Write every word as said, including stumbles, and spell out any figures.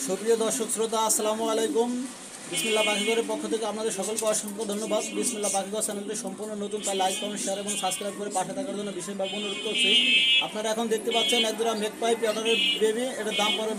সুপ্রিয় দর্শক শ্রোতা, আসসালামু আলাইকুম। বিসমিল্লাহ পাখিঘরের পক্ষ থেকে আপনাদের সকলকে অসংখ্য ধন্যবাদ। বিসমিল্লাহ পাখিঘর চ্যানেলটি সম্পূর্ণ নতুন, তাই লাইক, কমেন্ট, শেয়ার এবং সাবস্ক্রাইব করে পাশে থাকার জন্য বিশেষভাবে অনুরোধ করছি। আপনারা এখন দেখতে পাচ্ছেন একজোড়া মেঘপাই পেয়ারের বেবি, এটার দাম পড়বে